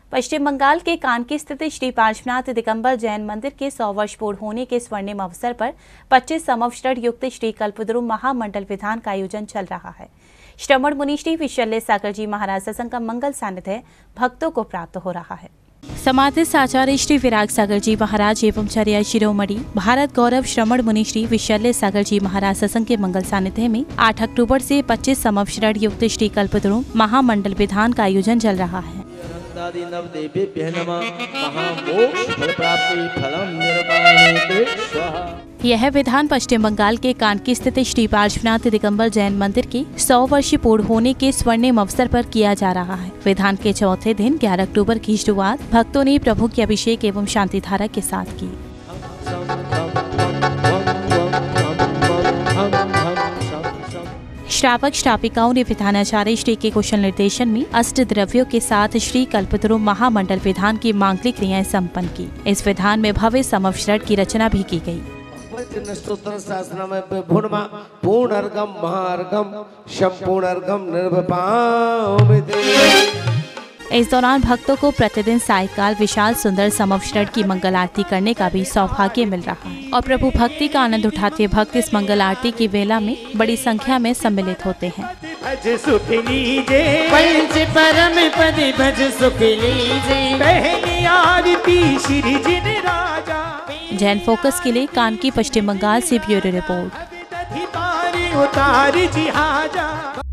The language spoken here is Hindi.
पश्चिम बंगाल के कानकी स्थित श्री पार्श्वनाथ दिगंबर जैन मंदिर के 100 वर्ष पूर्ण होने के स्वर्णिम अवसर पर 25 संवत्सर युक्त श्री कल्पद्रुम महामंडल विधान का आयोजन चल रहा है। श्रमण मुनि श्री विशल्य सागर जी महाराज सत्संग का मंगल सानिध्य भक्तों को प्राप्त हो रहा है। समाधिस्थ आचार्य श्री विराग सागर जी महाराज एवं चर्या शिरोमणि भारत गौरव श्रमण मुनि श्री विशल्य सागर जी महाराज सत्संग के मंगल सानिध्य में 8 अक्टूबर से 25 संवत्सर युक्त श्री कल्पद्रुम महामंडल विधान का आयोजन चल रहा है। यह विधान पश्चिम बंगाल के कानकी स्थित श्री पार्श्वनाथ दिगंबर जैन मंदिर के 100 वर्ष पूर्ण होने के स्वर्णिम अवसर पर किया जा रहा है। विधान के चौथे दिन 11 अक्टूबर की शुरुआत भक्तों ने प्रभु के अभिषेक एवं शांति धारा के साथ की। श्रावक श्राविकाओं ने विधानाचार्य श्री के कुशल निर्देशन में अष्ट द्रव्यों के साथ श्री कल्पद्रुम महामंडल विधान की मांगलिक क्रियाएं संपन्न की। इस विधान में भव्य समवस्त्रट की रचना भी की गई। इस दौरान भक्तों को प्रतिदिन सायकाल विशाल सुंदर समवस्त्रट की मंगल आरती करने का भी सौभाग्य मिल रहा है और प्रभु भक्ति का आनंद उठाते भक्त इस मंगल आरती की वेला में बड़ी संख्या में सम्मिलित होते हैं। जैन फोकस के लिए कानकी पश्चिम बंगाल से ब्यूरो रिपोर्ट।